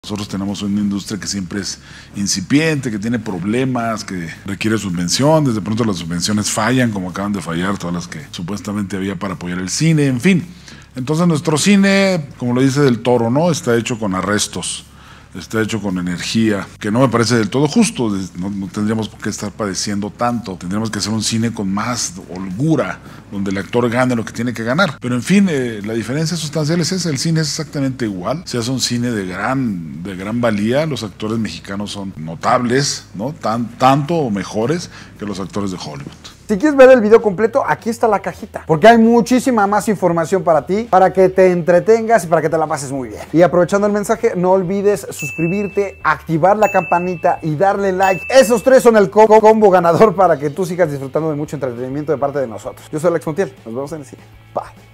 Nosotros tenemos una industria que siempre es incipiente, que tiene problemas, que requiere subvenciones. De pronto las subvenciones fallan, como acaban de fallar todas las que supuestamente había para apoyar el cine, en fin. Entonces nuestro cine, como lo dice Del Toro, ¿no?, está hecho con arrestos, está hecho con energía, que no me parece del todo justo. No tendríamos por qué estar padeciendo tanto. Tendríamos que hacer un cine con más holgura, donde el actor gane lo que tiene que ganar. Pero en fin, la diferencia sustancial es esa: el cine es exactamente igual. Se hace un cine de gran valía. Los actores mexicanos son notables, ¿no?, tanto o mejores que los actores de Hollywood. Si quieres ver el video completo, aquí está la cajita, porque hay muchísima más información para ti, para que te entretengas y para que te la pases muy bien. Y aprovechando el mensaje, no olvides suscribirte, activar la campanita y darle like. Esos tres son el combo ganador para que tú sigas disfrutando de mucho entretenimiento de parte de nosotros. Yo soy Alex Montiel, nos vemos en el cine. Bye.